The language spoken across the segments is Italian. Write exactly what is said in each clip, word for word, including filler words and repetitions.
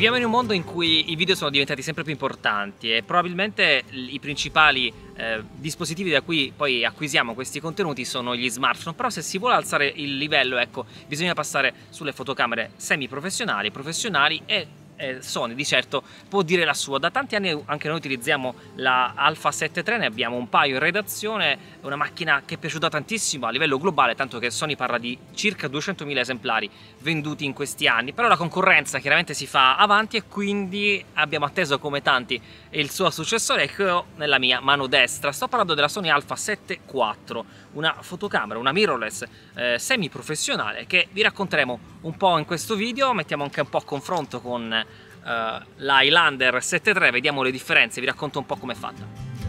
Viviamo in un mondo in cui i video sono diventati sempre più importanti e probabilmente i principali eh, dispositivi da cui poi acquisiamo questi contenuti sono gli smartphone, però se si vuole alzare il livello, ecco, bisogna passare sulle fotocamere semi-professionali, professionali e Eh, Sony di certo può dire la sua. Da tanti anni anche noi utilizziamo la Alpha sette tre, ne abbiamo un paio in redazione, è una macchina che è piaciuta tantissimo a livello globale, tanto che Sony parla di circa duecentomila esemplari venduti in questi anni, però la concorrenza chiaramente si fa avanti e quindi abbiamo atteso come tanti il suo successore che ho nella mia mano destra. Sto parlando della Sony Alpha sette quattro, una fotocamera, una mirrorless eh, semi professionale che vi racconteremo un po' in questo video. Mettiamo anche un po' a confronto con Uh, la Highlander sette tre, vediamo le differenze, vi racconto un po' com'è fatta.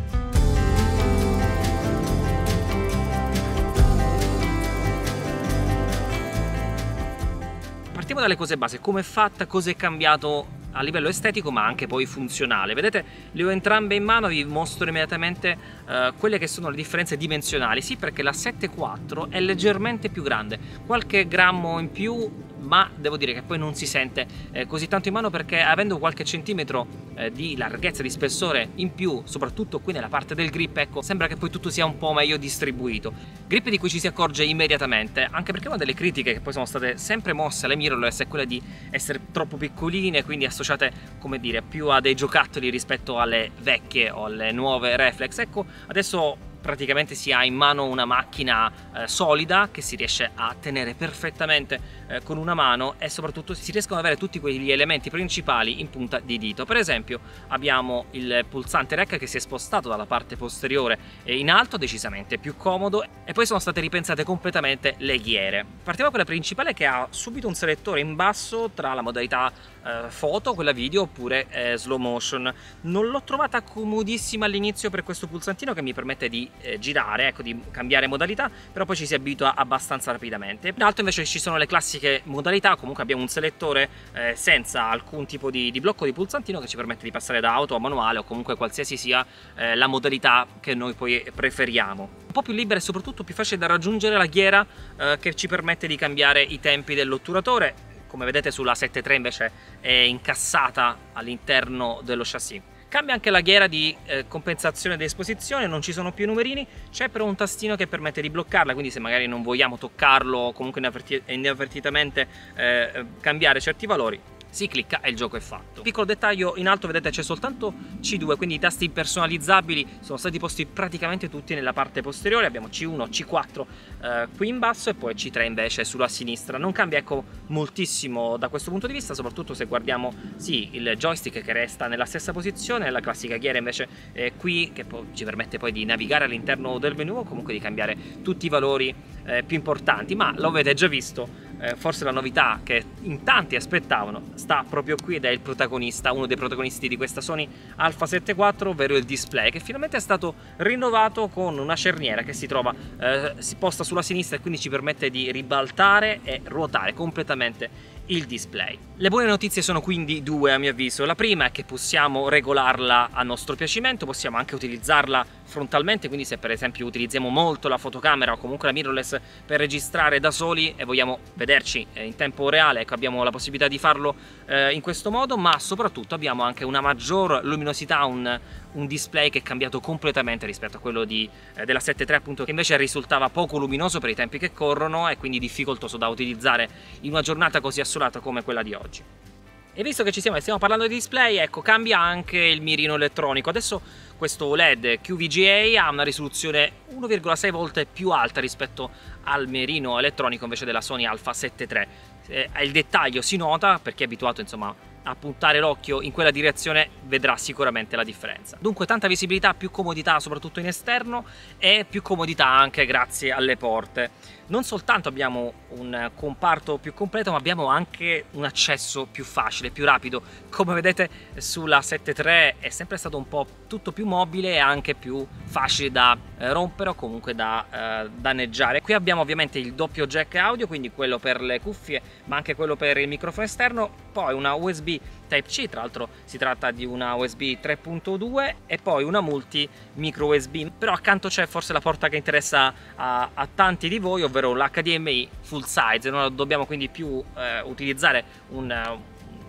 Partiamo dalle cose base, come è fatta, cosa è cambiato a livello estetico ma anche poi funzionale. Vedete, le ho entrambe in mano, vi mostro immediatamente uh, quelle che sono le differenze dimensionali. Sì, perché la sette quattro è leggermente più grande, qualche grammo in più, ma devo dire che poi non si sente eh, così tanto in mano, perché avendo qualche centimetro eh, di larghezza, di spessore in più, soprattutto qui nella parte del grip, ecco, sembra che poi tutto sia un po' meglio distribuito. Grip di cui ci si accorge immediatamente, anche perché una delle critiche che poi sono state sempre mosse alle mirrorless è quella di essere troppo piccoline, quindi associate, come dire, più a dei giocattoli rispetto alle vecchie o alle nuove reflex. Ecco, adesso praticamente si ha in mano una macchina eh, solida che si riesce a tenere perfettamente eh, con una mano, e soprattutto si riescono ad avere tutti quegli elementi principali in punta di dito. Per esempio abbiamo il pulsante rec che si è spostato dalla parte posteriore e in alto, decisamente più comodo, e poi sono state ripensate completamente le ghiere. Partiamo con la principale, che ha subito un selettore in basso tra la modalità eh, foto, quella video oppure eh, slow motion. Non l'ho trovata comodissima all'inizio per questo pulsantino che mi permette di Eh, girare, ecco, di cambiare modalità, però poi ci si abitua abbastanza rapidamente. In alto invece ci sono le classiche modalità, comunque abbiamo un selettore eh, senza alcun tipo di, di blocco di pulsantino che ci permette di passare da auto a manuale o comunque qualsiasi sia eh, la modalità che noi poi preferiamo. Un po' più libera e soprattutto più facile da raggiungere la ghiera eh, che ci permette di cambiare i tempi dell'otturatore. Come vedete sulla sette tre invece è incassata all'interno dello chassis. Cambia anche la ghiera di eh, compensazione di esposizione, non ci sono più numerini, c'è però un tastino che permette di bloccarla, quindi se magari non vogliamo toccarlo o comunque inavvertitamente eh, cambiare certi valori, si clicca e il gioco è fatto. Piccolo dettaglio, in alto vedete c'è soltanto C due, quindi i tasti personalizzabili sono stati posti praticamente tutti nella parte posteriore. Abbiamo C uno, C quattro eh, qui in basso e poi C tre invece sulla sinistra. Non cambia, ecco, moltissimo da questo punto di vista, soprattutto se guardiamo sì il joystick che resta nella stessa posizione, la classica ghiera invece è qui che poi ci permette poi di navigare all'interno del menu o comunque di cambiare tutti i valori eh, più importanti. Ma lo avete già visto, eh, forse la novità che in tanti aspettavano sta proprio qui ed è il protagonista, uno dei protagonisti di questa Sony Alpha sette quattro, ovvero il display, che finalmente è stato rinnovato con una cerniera che si trova eh, si posta sulla sinistra e quindi ci permette di ribaltare e ruotare completamente il display. Le buone notizie sono quindi due, a mio avviso. La prima è che possiamo regolarla a nostro piacimento, possiamo anche utilizzarla frontalmente, quindi se per esempio utilizziamo molto la fotocamera o comunque la mirrorless per registrare da soli e vogliamo vederci in tempo reale, ecco, abbiamo la possibilità di farlo eh, in questo modo, ma soprattutto abbiamo anche una maggior luminosità, un, un display che è cambiato completamente rispetto a quello di, eh, della sette tre, appunto, che invece risultava poco luminoso per i tempi che corrono e quindi difficoltoso da utilizzare in una giornata così assolata come quella di oggi. E visto che ci siamo e stiamo parlando di display, ecco, cambia anche il mirino elettronico. Adesso questo O L E D Q V G A ha una risoluzione uno virgola sei volte più alta rispetto al mirino elettronico invece della Sony Alpha sette tre. Eh, il dettaglio si nota, per chi è abituato insomma a puntare l'occhio in quella direzione vedrà sicuramente la differenza. Dunque tanta visibilità, più comodità soprattutto in esterno e più comodità anche grazie alle porte. Non soltanto abbiamo un comparto più completo, ma abbiamo anche un accesso più facile, più rapido. Come vedete sulla sette tre è sempre stato un po' tutto più mobile e anche più facile da eh, rompere o comunque da eh, danneggiare. Qui abbiamo ovviamente il doppio jack audio, quindi quello per le cuffie ma anche quello per il microfono esterno, poi una U S B Type C, tra l'altro si tratta di una U S B tre punto due e poi una multi micro U S B, però accanto c'è forse la porta che interessa a, a tanti di voi, ovvero l'H D M I full size. Non dobbiamo quindi più eh, utilizzare un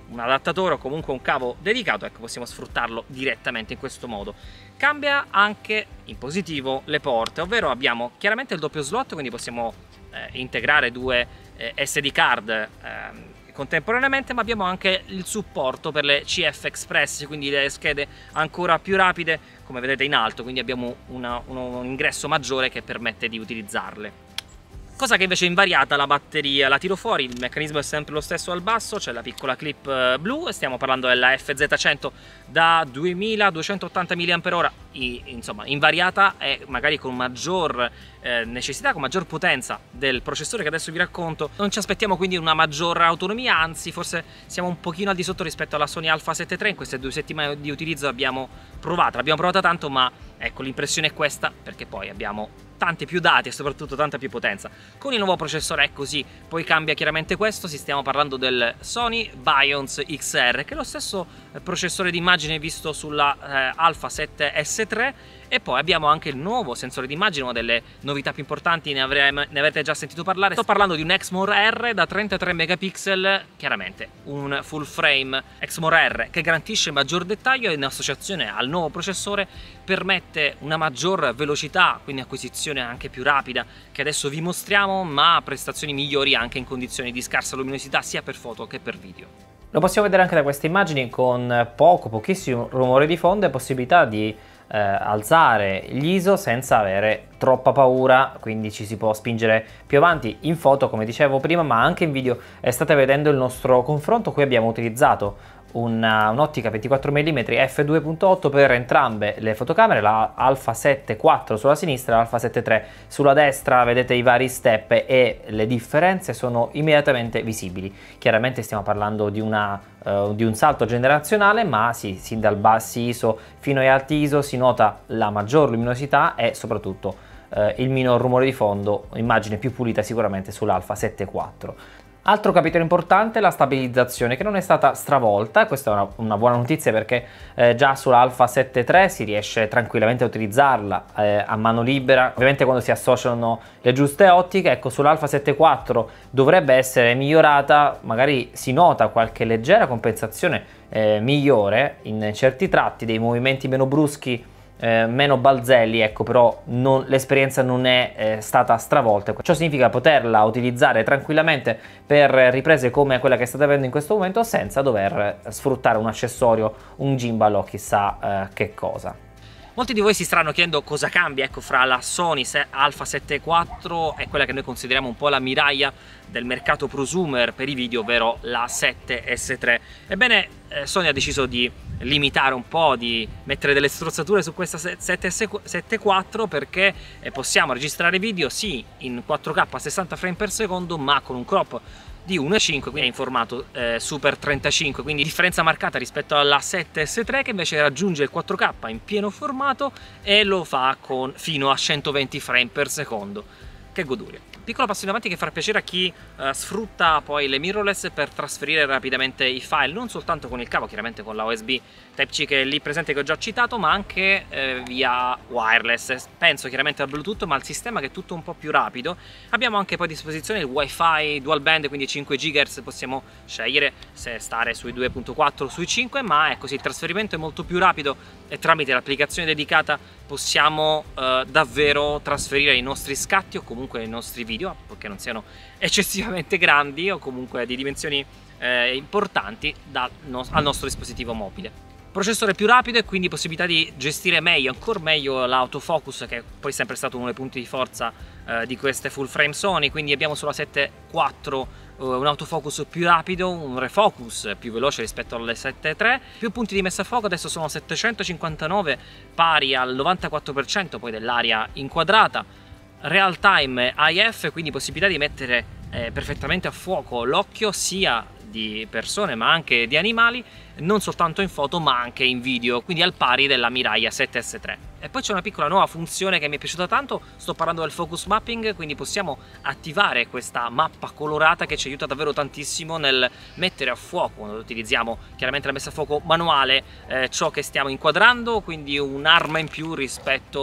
un adattatore o comunque un cavo dedicato, ecco, possiamo sfruttarlo direttamente in questo modo. Cambia anche in positivo le porte, ovvero abbiamo chiaramente il doppio slot, quindi possiamo eh, integrare due eh, S D card eh, contemporaneamente, ma abbiamo anche il supporto per le C F Express, quindi le schede ancora più rapide, come vedete in alto, quindi abbiamo una, uno, un ingresso maggiore che permette di utilizzarle. Cosa che invece è invariata la batteria, la tiro fuori, il meccanismo è sempre lo stesso al basso, c'è la piccola clip blu, stiamo parlando della F Z cento da duemiladuecentottanta milliamperi orari, insomma invariata e magari con maggior eh, necessità, con maggior potenza del processore che adesso vi racconto. Non ci aspettiamo quindi una maggior autonomia, anzi forse siamo un pochino al di sotto rispetto alla Sony Alpha sette tre, in queste due settimane di utilizzo abbiamo provata, l'abbiamo provata tanto, ma ecco l'impressione è questa, perché poi abbiamo tanti più dati e soprattutto tanta più potenza. Con il nuovo processore è così, poi cambia chiaramente questo, si stiamo parlando del Sony Bionz X R, che è lo stesso processore di immagine visto sulla eh, Alpha sette S tre, e poi abbiamo anche il nuovo sensore di immagine, una delle novità più importanti, ne, avrei, ne avrete già sentito parlare. Sto parlando di un Exmor R da trentatré megapixel, chiaramente un full frame Exmor R che garantisce maggior dettaglio e in associazione al nuovo processore permette una maggior velocità, quindi acquisizione anche più rapida, che adesso vi mostriamo, ma prestazioni migliori anche in condizioni di scarsa luminosità sia per foto che per video. Lo possiamo vedere anche da queste immagini, con poco, pochissimo rumore di fondo e possibilità di eh, alzare gli I S O senza avere troppa paura, quindi ci si può spingere più avanti in foto, come dicevo prima, ma anche in video. Eh, state vedendo il nostro confronto, qui abbiamo utilizzato un'ottica ventiquattro millimetri f due punto otto per entrambe le fotocamere, la Alpha sette quattro sulla sinistra e l'Alpha sette tre sulla destra. Vedete i vari step e le differenze sono immediatamente visibili. Chiaramente stiamo parlando di, una, uh, di un salto generazionale, ma sì, sin dal bassi I S O fino ai alti I S O si nota la maggior luminosità e soprattutto uh, il minor rumore di fondo, immagine più pulita sicuramente sull'Alpha sette quattro. Altro capitolo importante è la stabilizzazione, che non è stata stravolta. Questa è una, una buona notizia, perché eh, già sull'Alpha sette tre si riesce tranquillamente a utilizzarla eh, a mano libera, ovviamente quando si associano le giuste ottiche. Ecco, sull'Alpha sette quattro dovrebbe essere migliorata, magari si nota qualche leggera compensazione eh, migliore in certi tratti, dei movimenti meno bruschi, Eh, meno balzelli, ecco, però l'esperienza non è eh, stata stravolta. Ciò significa poterla utilizzare tranquillamente per riprese come quella che state avendo in questo momento, senza dover sfruttare un accessorio, un gimbal o chissà eh, che cosa. Molti di voi si staranno chiedendo cosa cambia, ecco, fra la Sony Alpha sette quattro e quella che noi consideriamo un po' la miraglia del mercato prosumer per i video, ovvero la sette S tre. Ebbene, eh, Sony ha deciso di limitare un po', di mettere delle strozzature su questa sette quattro, perché eh, possiamo registrare video sì in quattro K a sessanta frame per secondo, ma con un crop di uno virgola cinque, quindi è in formato eh, Super trentacinque, quindi differenza marcata rispetto alla sette S tre, che invece raggiunge il quattro K in pieno formato e lo fa con fino a centoventi frame per secondo. Che goduria! Piccolo passo in avanti che farà piacere a chi eh, sfrutta poi le mirrorless per trasferire rapidamente i file, non soltanto con il cavo, chiaramente con la U S B Type-C che è lì presente, che ho già citato, ma anche eh, via wireless. Penso chiaramente al Bluetooth, ma al sistema che è tutto un po' più rapido. Abbiamo anche poi a disposizione il Wi-Fi dual band, quindi cinque gigahertz, possiamo scegliere se stare sui due virgola quattro o sui cinque, ma è così, il trasferimento è molto più rapido e tramite l'applicazione dedicata possiamo eh, davvero trasferire i nostri scatti o comunque i nostri video, perché non siano eccessivamente grandi o comunque di dimensioni eh, importanti, dal no- al nostro dispositivo mobile. Processore più rapido e quindi possibilità di gestire meglio, ancora meglio l'autofocus, che è poi sempre stato uno dei punti di forza eh, di queste full frame Sony. Quindi abbiamo sulla sette quattro eh, un autofocus più rapido, un refocus più veloce rispetto alle sette tre, più punti di messa a fuoco, adesso sono settecentocinquantanove, pari al novantaquattro per cento poi dell'area inquadrata. Real time I F, quindi possibilità di mettere eh, perfettamente a fuoco l'occhio sia di persone ma anche di animali, non soltanto in foto ma anche in video, quindi al pari della Miraglia sette S tre. E poi c'è una piccola nuova funzione che mi è piaciuta tanto, sto parlando del focus mapping, quindi possiamo attivare questa mappa colorata che ci aiuta davvero tantissimo nel mettere a fuoco, quando utilizziamo chiaramente la messa a fuoco manuale, eh, ciò che stiamo inquadrando, quindi un'arma in più rispetto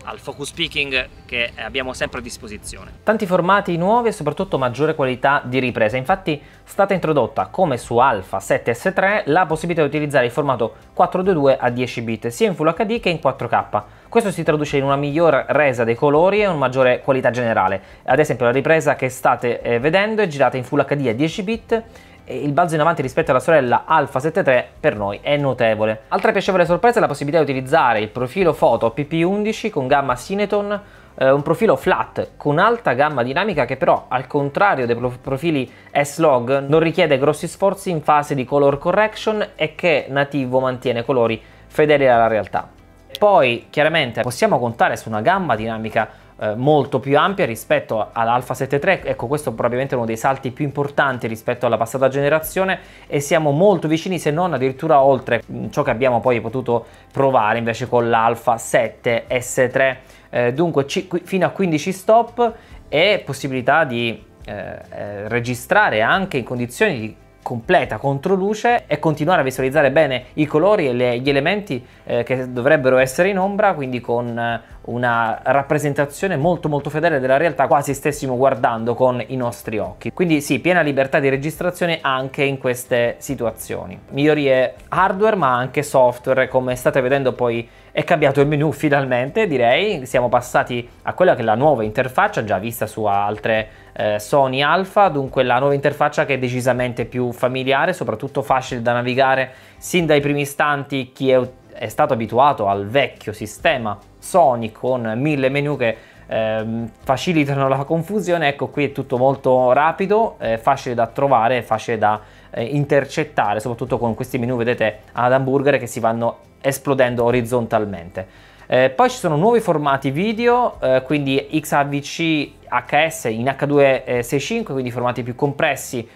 al focus peaking che abbiamo sempre a disposizione. Tanti formati nuovi e soprattutto maggiore qualità di ripresa. Infatti è stata introdotta, come su Alpha sette S tre, la possibilità di utilizzare il formato quattrocentoventidue a dieci bit sia in Full H D che in quattro K. Questo si traduce in una miglior resa dei colori e una maggiore qualità generale. Ad esempio la ripresa che state eh, vedendo è girata in Full H D a dieci bit e il balzo in avanti rispetto alla sorella Alpha sette tre per noi è notevole. Altra piacevole sorpresa è la possibilità di utilizzare il profilo foto P P undici con gamma Cineton, eh, un profilo flat con alta gamma dinamica che però, al contrario dei profili S-Log, non richiede grossi sforzi in fase di color correction e che nativo mantiene colori fedeli alla realtà. Poi chiaramente possiamo contare su una gamma dinamica eh, molto più ampia rispetto all'Alpha sette tre, ecco questo è probabilmente uno dei salti più importanti rispetto alla passata generazione e siamo molto vicini, se non addirittura oltre ciò che abbiamo poi potuto provare invece con l'Alpha sette S tre, eh, dunque fino a quindici stop e possibilità di eh, eh, registrare anche in condizioni di completa controluce e continuare a visualizzare bene i colori e le, gli elementi eh, che dovrebbero essere in ombra, quindi con eh, una rappresentazione molto molto fedele della realtà, quasi stessimo guardando con i nostri occhi. Quindi sì, piena libertà di registrazione anche in queste situazioni. Migliorie hardware ma anche software, come state vedendo poi è cambiato il menu finalmente, direi, siamo passati a quella che è la nuova interfaccia già vista su altre eh, Sony Alpha, dunque la nuova interfaccia che è decisamente più familiare, soprattutto facile da navigare sin dai primi istanti. Chi è, è stato abituato al vecchio sistema Sony con mille menu che eh, facilitano la confusione, ecco qui è tutto molto rapido, eh, facile da trovare, facile da eh, intercettare, soprattutto con questi menu, vedete, ad hamburger che si vanno esplodendo orizzontalmente. Eh, poi ci sono nuovi formati video, eh, quindi X A V C H S in H duecentosessantacinque, quindi formati più compressi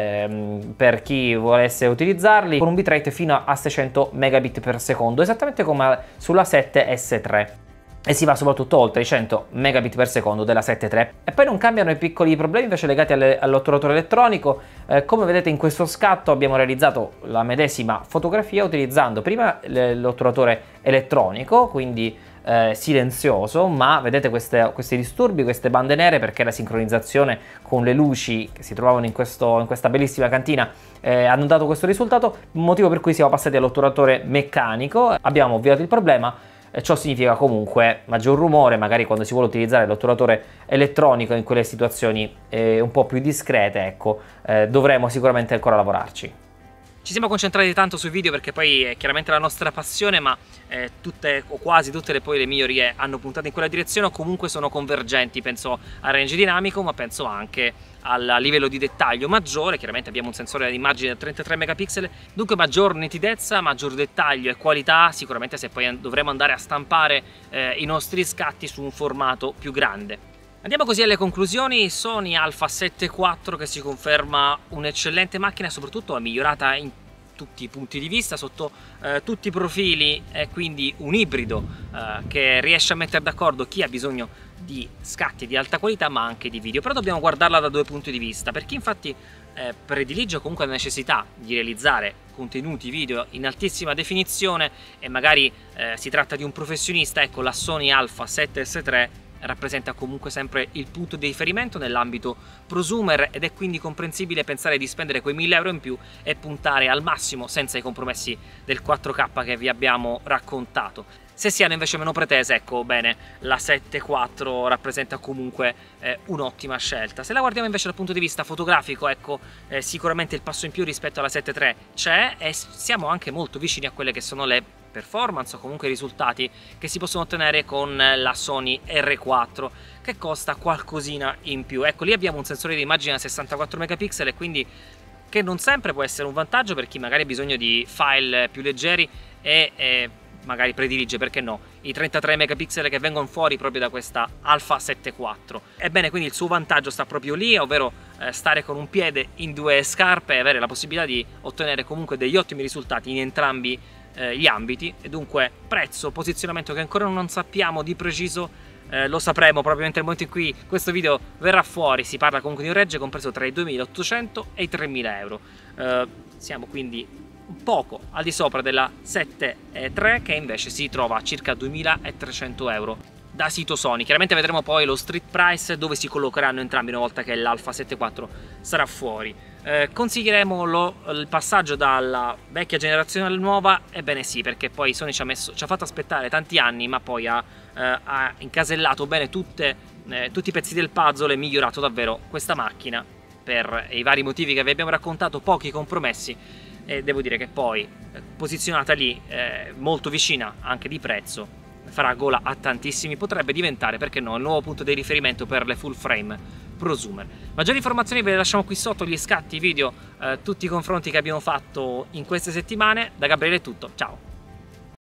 ehm, per chi volesse utilizzarli, con un bitrate fino a seicento megabit per secondo, esattamente come sulla sette S tre. E si va soprattutto oltre i cento megabit per secondo della sette tre. E poi non cambiano i piccoli problemi invece legati all'otturatore elettronico. Eh, come vedete in questo scatto abbiamo realizzato la medesima fotografia utilizzando prima l'otturatore elettronico, quindi eh, silenzioso, ma vedete queste, questi disturbi, queste bande nere, perché la sincronizzazione con le luci che si trovavano in, questo, in questa bellissima cantina eh, hanno dato questo risultato, motivo per cui siamo passati all'otturatore meccanico, abbiamo ovviato il problema. Ciò significa comunque maggior rumore, magari quando si vuole utilizzare l'otturatore elettronico in quelle situazioni eh, un po' più discrete, ecco, eh, dovremo sicuramente ancora lavorarci. Ci siamo concentrati tanto sui video perché poi è chiaramente la nostra passione, ma eh, tutte o quasi tutte le, poi le migliorie hanno puntato in quella direzione o comunque sono convergenti. Penso al range dinamico, ma penso anche al livello di dettaglio maggiore. Chiaramente abbiamo un sensore di immagine da trentatré megapixel, dunque maggior nitidezza, maggior dettaglio e qualità, sicuramente se poi dovremo andare a stampare eh, i nostri scatti su un formato più grande. Andiamo così alle conclusioni. Sony Alpha sette quattro che si conferma un'eccellente macchina e soprattutto è migliorata in tutti i punti di vista, sotto eh, tutti i profili, è quindi un ibrido eh, che riesce a mettere d'accordo chi ha bisogno di scatti di alta qualità ma anche di video. Però dobbiamo guardarla da due punti di vista, per chi infatti eh, predilige comunque la necessità di realizzare contenuti video in altissima definizione e magari eh, si tratta di un professionista, ecco la Sony Alpha sette S tre rappresenta comunque sempre il punto di riferimento nell'ambito prosumer ed è quindi comprensibile pensare di spendere quei mille euro in più e puntare al massimo senza i compromessi del quattro K che vi abbiamo raccontato. Se si hanno invece meno pretese, ecco bene, la sette quattro rappresenta comunque eh, un'ottima scelta. Se la guardiamo invece dal punto di vista fotografico, ecco eh, sicuramente il passo in più rispetto alla sette tre c'è e siamo anche molto vicini a quelle che sono le performance o comunque i risultati che si possono ottenere con la Sony R quattro, che costa qualcosina in più. Ecco, lì abbiamo un sensore di immagine da sessantaquattro megapixel e quindi che non sempre può essere un vantaggio per chi magari ha bisogno di file più leggeri e, e magari predilige, perché no, i trentatré megapixel che vengono fuori proprio da questa Alpha sette quattro. Ebbene, quindi il suo vantaggio sta proprio lì, ovvero eh, stare con un piede in due scarpe e avere la possibilità di ottenere comunque degli ottimi risultati in entrambi eh, gli ambiti. E dunque prezzo, posizionamento che ancora non sappiamo di preciso, eh, lo sapremo probabilmente nel momento in cui questo video verrà fuori. Si parla comunque di un range compreso tra i duemilaottocento e i tremila euro. Eh, siamo quindi poco al di sopra della sette tre che invece si trova a circa duemilatrecento euro da sito Sony. Chiaramente vedremo poi lo street price dove si collocheranno entrambi una volta che l'Alpha sette quattro sarà fuori. Eh, consiglieremo lo, il passaggio dalla vecchia generazione alla nuova? Ebbene sì, perché poi Sony ci ha, messo, ci ha fatto aspettare tanti anni, ma poi ha, eh, ha incasellato bene tutte, eh, tutti i pezzi del puzzle e migliorato davvero questa macchina per i vari motivi che vi abbiamo raccontato, pochi compromessi, e devo dire che poi eh, posizionata lì eh, molto vicina anche di prezzo, farà gola a tantissimi, potrebbe diventare, perché no, il nuovo punto di riferimento per le full frame prosumer. Maggiori informazioni ve le lasciamo qui sotto, gli scatti video, eh, tutti i confronti che abbiamo fatto in queste settimane. Da Gabriele è tutto, ciao!